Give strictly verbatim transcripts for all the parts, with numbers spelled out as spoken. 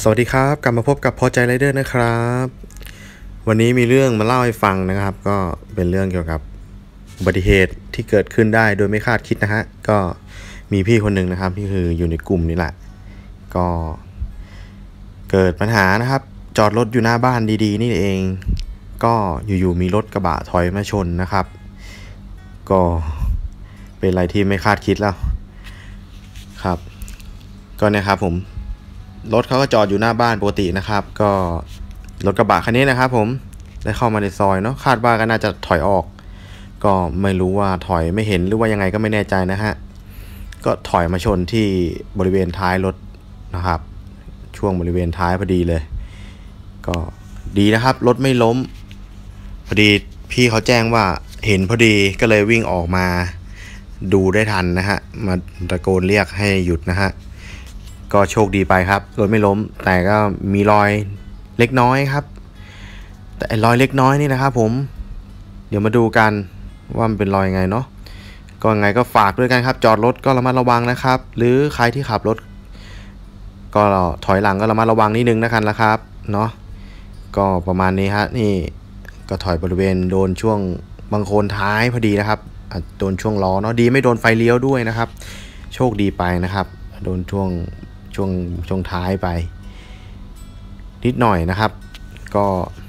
สวัสดีครับกลับมาพบกับพอใจไรเดอร์นะครับวันนี้มีเรื่องมาเล่าให้ฟังนะครับก็เป็นเรื่องเกี่ยวกับอุบัติเหตุที่เกิดขึ้นได้โดยไม่คาดคิดนะฮะก็มีพี่คนหนึ่งนะครับที่คืออยู่ในกลุ่มนี่แหละก็เกิดปัญหานะครับจอดรถอยู่หน้าบ้านดีๆนี่เองก็อยู่ๆมีรถกระบะถอยมาชนนะครับก็เป็นอะไรที่ไม่คาดคิดแล้วครับก็เนี่ยครับผมรถเขาก็จอดอยู่หน้าบ้านปกตินะครับก็รถกระบะคันนี้นะครับผมได้เข้ามาในซอยเนาะคาดว่าก็น่าจะถอยออกก็ไม่รู้ว่าถอยไม่เห็นหรือว่ายังไงก็ไม่แน่ใจนะฮะก็ถอยมาชนที่บริเวณท้ายรถนะครับช่วงบริเวณท้ายพอดีเลยก็ดีนะครับรถไม่ล้มพอดีพี่เขาแจ้งว่าเห็นพอดีก็เลยวิ่งออกมาดูได้ทันนะฮะมาตะโกนเรียกให้หยุดนะฮะก็โชคดีไปครับรถไม่ล้มแต่ก็มีรอยเล็กน้อยครับแต่รอยเล็กน้อยนี่นะครับผมเดี๋ยวมาดูกันว่ามันเป็นรอยยังไงเนาะก็ยังไงก็ฝากด้วยกันครับจอดรถก็ระมัดระวังนะครับหรือใครที่ขับรถก็ถอยหลังก็ระมัดระวังนิดนึงนะครับละครับเนาะก็ประมาณนี้ฮะนี่ก็ถอยบริเวณโดนช่วงบังโคลนท้ายพอดีนะครับโดนช่วงล้อเนาะดีไม่โดนไฟเลี้ยวด้วยนะครับโชคดีไปนะครับโดนช่วงช่วงช่วงท้ายไปนิดหน่อยนะครับก็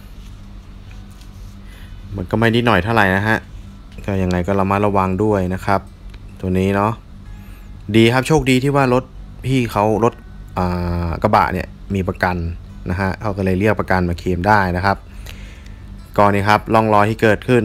มันก็ไม่นิดหน่อยเท่าไหร่นะฮะก็ยังไงก็ระมัดระวังด้วยนะครับตัวนี้เนาะดีครับโชคดีที่ว่ารถพี่เขารถกระบะเนี่ยมีประกันนะฮะเขาก็เลยเรียกประกันมาเคลมได้นะครับก่อนนี้ครับร่องรอยที่เกิดขึ้น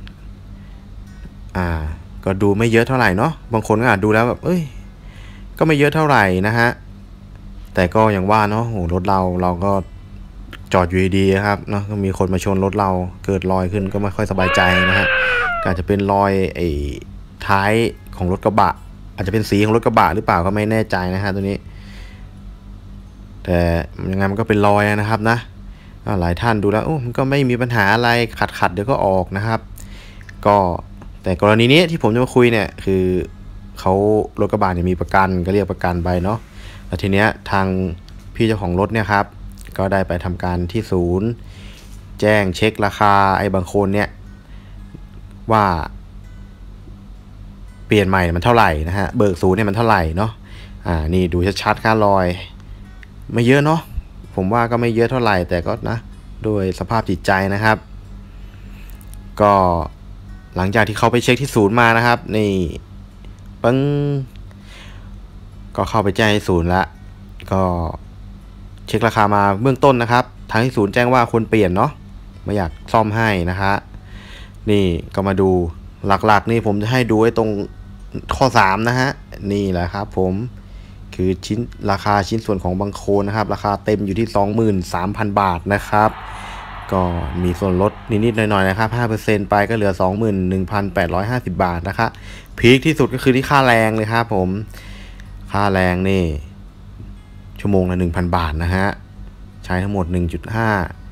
อ่าก็ดูไม่เยอะเท่าไหร่เนาะบางคนก็อาจดูแล้วแบบเอ้ยก็ไม่เยอะเท่าไหร่นะฮะแต่ก็อย่างว่าเนาะโหรถเราเราก็จอดอยู่ดีๆครับเนาะก็มีคนมาชนรถเราเกิดรอยขึ้นก็ไม่ค่อยสบายใจนะฮะอาจจะเป็นรอยไอ้ท้ายของรถกระบะอาจจะเป็นสีของรถกระบะหรือเปล่าก็ไม่แน่ใจนะฮะตัวนี้แต่ยังไงมันก็เป็นรอยนะครับนะหลายท่านดูแล้วโอ้มันก็ไม่มีปัญหาอะไรขัดๆเดี๋ยวก็ออกนะครับก็แต่กรณีนี้ที่ผมจะมาคุยเนี่ยคือเขารถกระบะเนี่ยมีประกันก็เรียกประกันไปเนาะแล้วทีเนี้ยทางพี่เจ้าของรถเนี่ยครับก็ได้ไปทำการที่ศูนย์แจ้งเช็คราคาไอ้บางคนเนี่ยว่าเปลี่ยนใหม่มันเท่าไหร่นะฮะเบิกศูนย์เนี่ยมันเท่าไหร่เนาะอ่านี่ดูชัดๆค่ารอยไม่เยอะเนาะผมว่าก็ไม่เยอะเท่าไหร่แต่ก็นะโดยสภาพจิตใจนะครับก็หลังจากที่เขาไปเช็คที่ศูนย์มานะครับนี่ปึ้งก็เข้าไปแจ้งที่ศูนย์แล้วก็เช็คราคามาเบื้องต้นนะครับทางที่ศูนย์แจ้งว่าควรเปลี่ยนเนาะไม่อยากซ่อมให้นะฮะนี่ก็มาดูหลักๆนี่ผมจะให้ดูไว้ตรงข้อสามนะฮะนี่แหละครับผมคือชิ้นราคาชิ้นส่วนของบางโคลนนะครับราคาเต็มอยู่ที่ สองหมื่นสามพัน บาทนะครับก็มีส่วนลดนิดๆหน่อยๆนะครับ ห้าเปอร์เซ็นต์ ไปก็เหลือ สองหมื่นหนึ่งพันแปดร้อยห้าสิบ บาทนะครับพีคที่สุดก็คือที่ค่าแรงเลยครับผมค่าแรงนี่ชั่วโมงละ หนึ่งพัน บาทนะฮะใช้ทั้งหมด หนึ่งจุดห้า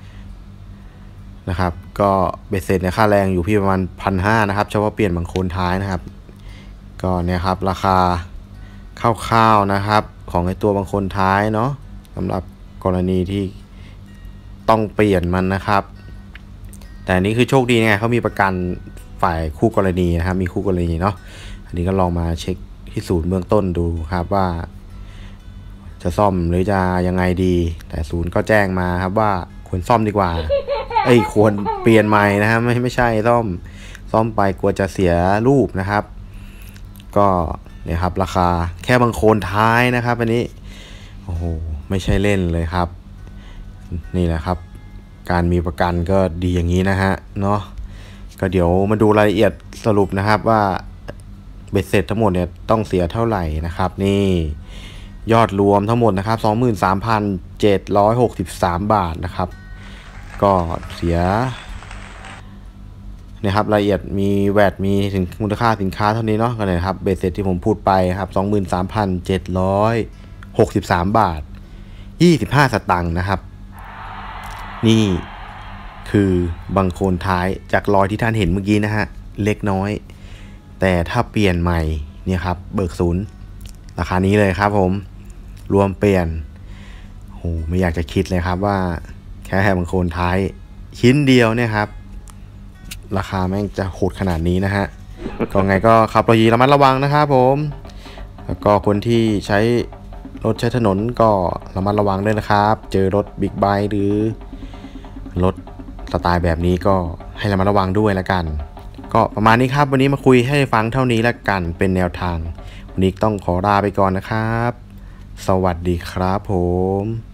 นะครับก็เบ็ดเสร็จเนี่ยค่าแรงอยู่ที่ประมาณ หนึ่งพันห้าร้อย นะครับเฉพาะเปลี่ยนบางโคลนท้ายนะครับก็เนี่ยครับราคาคร่าวๆนะครับของไอตัวบางโคลนท้ายเนาะสำหรับกรณีที่ต้องเปลี่ยนมันนะครับแต่นี้คือโชคดีไงเขามีประกันฝ่ายคู่กรณีนะครับมีคู่กรณีเนาะอันนี้ก็ลองมาเช็คที่ศูนย์เบื้องต้นดูครับว่าจะซ่อมหรือจะยังไงดีแต่ศูนย์ก็แจ้งมาครับว่าควรซ่อมดีกว่าเอ้ยควรเปลี่ยนใหม่นะฮะไม่ไม่ใช่ซ่อมซ่อมไปกลัวจะเสียรูปนะครับก็เนี่ยครับราคาแค่บางโคลนท้ายนะครับอันนี้โอ้โหไม่ใช่เล่นเลยครับนี่แหละครับการมีประกันก็ดีอย่างนี้นะฮะเนาะก็เดี๋ยวมาดูรายละเอียดสรุปนะครับว่าเบ็ดเสร็จทั้งหมดเนี่ยต้องเสียเท่าไหร่นะครับนี่ยอดรวมทั้งหมดนะครับ สองหมื่นสามพันเจ็ดร้อยหกสิบสาม บาทนะครับก็เสียนะครับรายละเอียดมีแวตมีถึงมูลค่าสินค้าเท่านี้เนาะก็เลยครับเบ็ดเสร็จที่ผมพูดไปครับ สองหมื่นสามพันเจ็ดร้อยหกสิบสาม บาทยี่สิบห้าสตางค์นะครับนี่คือบางโคลนท้ายจากรอยที่ท่านเห็นเมื่อกี้นะฮะเล็กน้อยแต่ถ้าเปลี่ยนใหม่เนี่ยครับเบิกศูนย์ราคานี้เลยครับผมรวมเปลี่ยนโหโหไม่อยากจะคิดเลยครับว่าแค่บางโคนท้ายชิ้นเดียวเนี่ยครับราคาแม่งจะโหดขนาดนี้นะฮะ ก็ไงก็ขับรถยีระมัดระวังนะครับผมแล้วก็คนที่ใช้รถใช้ถนนก็ระมัดระวังด้วยนะครับเจอรถบิ๊กไบค์หรือรถสไตล์แบบนี้ก็ให้ระมัดระวังด้วยละกันก็ประมาณนี้ครับวันนี้มาคุยให้ฟังเท่านี้ละกันเป็นแนวทางวันนี้ต้องขอลาไปก่อนนะครับสวัสดีครับผม